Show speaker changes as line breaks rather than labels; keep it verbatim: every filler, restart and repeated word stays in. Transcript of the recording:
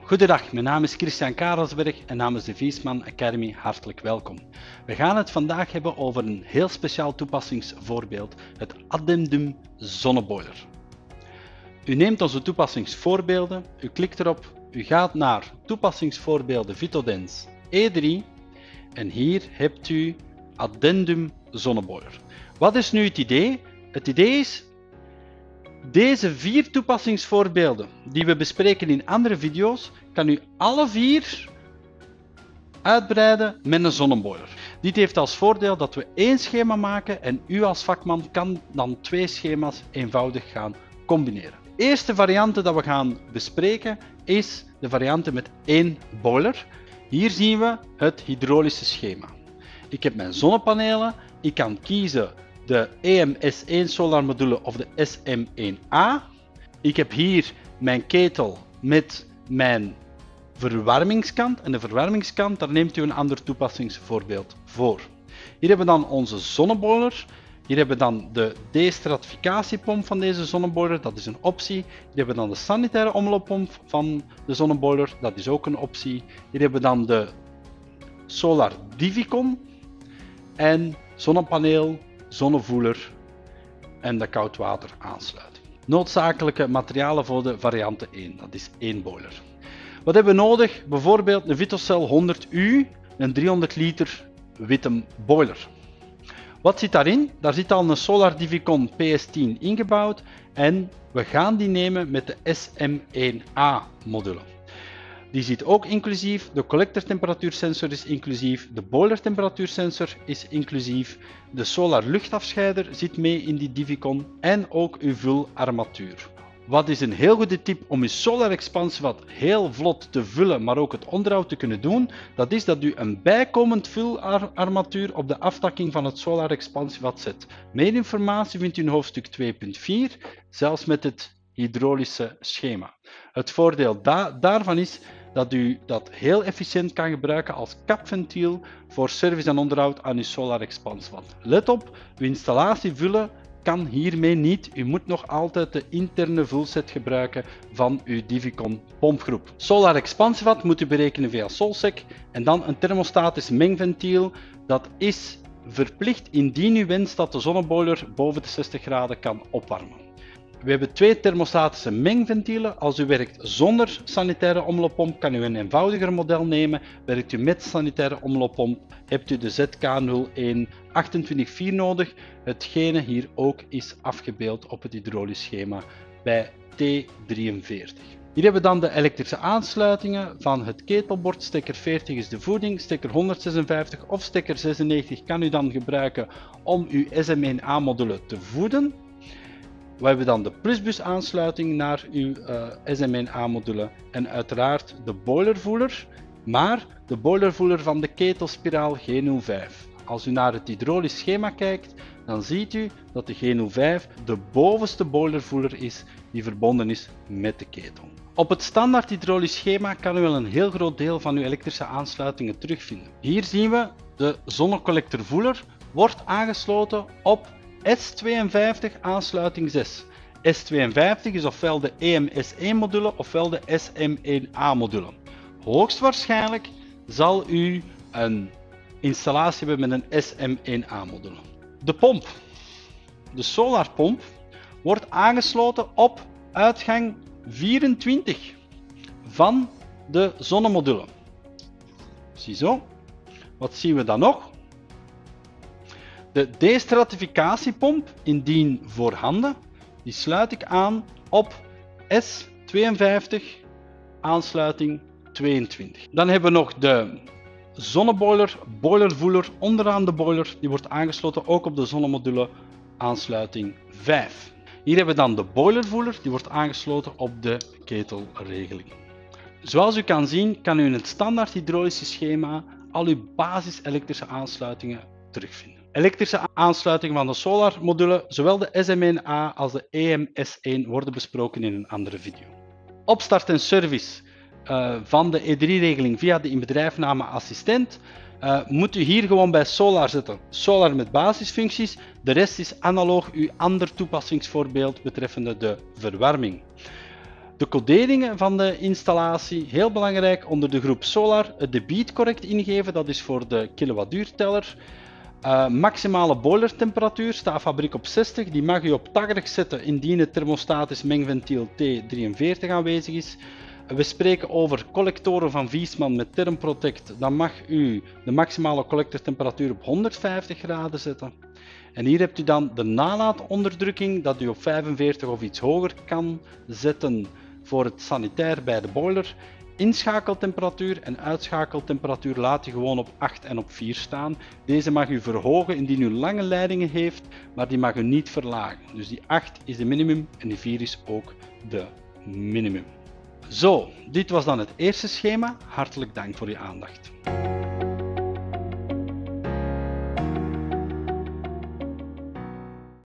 Goedendag, mijn naam is Christian Karelsberg en namens de Viesman Academy hartelijk welkom. We gaan het vandaag hebben over een heel speciaal toepassingsvoorbeeld, het addendum zonneboiler. U neemt onze toepassingsvoorbeelden, u klikt erop, u gaat naar toepassingsvoorbeelden Vitodens E drie en hier hebt u addendum zonneboiler. Wat is nu het idee? Het idee is, deze vier toepassingsvoorbeelden die we bespreken in andere video's, kan u alle vier uitbreiden met een zonneboiler. Dit heeft als voordeel dat we één schema maken en u als vakman kan dan twee schema's eenvoudig gaan combineren. De eerste variant dat we gaan bespreken is de variant met één boiler. Hier zien we het hydraulische schema. Ik heb mijn zonnepanelen, ik kan kiezen de E M S één solar module of de S M één A. Ik heb hier mijn ketel met mijn verwarmingskant en de verwarmingskant, daar neemt u een ander toepassingsvoorbeeld voor. Hier hebben we dan onze zonneboiler. Hier hebben we dan de destratificatiepomp van deze zonneboiler, dat is een optie. Hier hebben we dan de sanitaire omlooppomp van de zonneboiler, dat is ook een optie. Hier hebben we dan de Solar Divicon en zonnepaneel, zonnevoeler en de koudwater aansluiting. Noodzakelijke materialen voor de variante één, dat is één boiler. Wat hebben we nodig? Bijvoorbeeld een Vitocell honderd U, een driehonderd liter witte boiler. Wat zit daarin? Daar zit al een Solar Divicon P S tien ingebouwd en we gaan die nemen met de S M één A module. Die zit ook inclusief, de collectortemperatuursensor is inclusief, de boilertemperatuursensor is inclusief, de solar luchtafscheider zit mee in die Divicon en ook uw vularmatuur. Wat is een heel goede tip om uw solar expansievat heel vlot te vullen, maar ook het onderhoud te kunnen doen, dat is dat u een bijkomend vularmatuur op de aftakking van het solar expansievat zet. Meer informatie vindt u in hoofdstuk twee punt vier, zelfs met het hydraulische schema. Het voordeel da daarvan is dat u dat heel efficiënt kan gebruiken als kapventiel voor service en onderhoud aan uw solar expansievat. Let op, uw installatie vullen kan hiermee niet. U moet nog altijd de interne vulset gebruiken van uw Divicon pompgroep. Solar expansievat moet u berekenen via Solsec en dan een thermostatisch mengventiel. Dat is verplicht indien u wenst dat de zonneboiler boven de zestig graden kan opwarmen. We hebben twee thermostatische mengventielen. Als u werkt zonder sanitaire omlooppomp kan u een eenvoudiger model nemen. Werkt u met sanitaire omlooppomp hebt u de Z K nul een achtentwintig vier nodig. Hetgene hier ook is afgebeeld op het hydraulisch schema bij T drieënveertig. Hier hebben we dan de elektrische aansluitingen van het ketelbord. Stekker veertig is de voeding, stekker honderdzesenvijftig of stekker zesennegentig kan u dan gebruiken om uw S M één A module te voeden. We hebben dan de plusbus aansluiting naar uw uh, S M één A module en uiteraard de boilervoeler, maar de boilervoeler van de ketelspiraal G nul vijf. Als u naar het hydraulisch schema kijkt, dan ziet u dat de G nul vijf de bovenste boilervoeler is die verbonden is met de ketel. Op het standaard hydraulisch schema kan u wel een heel groot deel van uw elektrische aansluitingen terugvinden. Hier zien we de zonnecollectorvoeler wordt aangesloten op S tweeënvijftig aansluiting zes. S tweeënvijftig is ofwel de E M S één module ofwel de S M één A module. Hoogstwaarschijnlijk zal u een installatie hebben met een S M één A module. De pomp, de solarpomp, wordt aangesloten op uitgang vierentwintig van de zonnemodule. Ziezo. Wat zien we dan nog? De destratificatiepomp, indien voorhanden, die sluit ik aan op S tweeënvijftig aansluiting tweeëntwintig. Dan hebben we nog de zonneboiler, boilervoeler onderaan de boiler, die wordt aangesloten ook op de zonnemodule aansluiting vijf. Hier hebben we dan de boilervoeler, die wordt aangesloten op de ketelregeling. Zoals u kan zien, kan u in het standaard hydraulische schema al uw basis elektrische aansluitingen terugvinden. Elektrische aansluitingen van de solar module, zowel de S M één A als de E M S één worden besproken in een andere video. Opstart en service uh, van de E drie regeling via de inbedrijfname assistent uh, moet u hier gewoon bij solar zetten. Solar met basisfuncties, de rest is analoog uw ander toepassingsvoorbeeld betreffende de verwarming. De coderingen van de installatie, heel belangrijk, onder de groep Solar het debiet correct ingeven, dat is voor de kilowattuurteller. Uh, maximale boilertemperatuur staat fabriek op zestig, die mag u op tachtig zetten indien het thermostatisch mengventiel T drieënveertig aanwezig is. We spreken over collectoren van Viessmann met Thermprotect, dan mag u de maximale collectortemperatuur op honderdvijftig graden zetten. En hier hebt u dan de nalaatonderdrukking, dat u op vijfenveertig of iets hoger kan zetten voor het sanitair bij de boiler. Inschakeltemperatuur en uitschakeltemperatuur laat u gewoon op acht en op vier staan. Deze mag u verhogen indien u lange leidingen heeft, maar die mag u niet verlagen. Dus die acht is de minimum en die vier is ook de minimum. Zo, dit was dan het eerste schema. Hartelijk dank voor uw aandacht.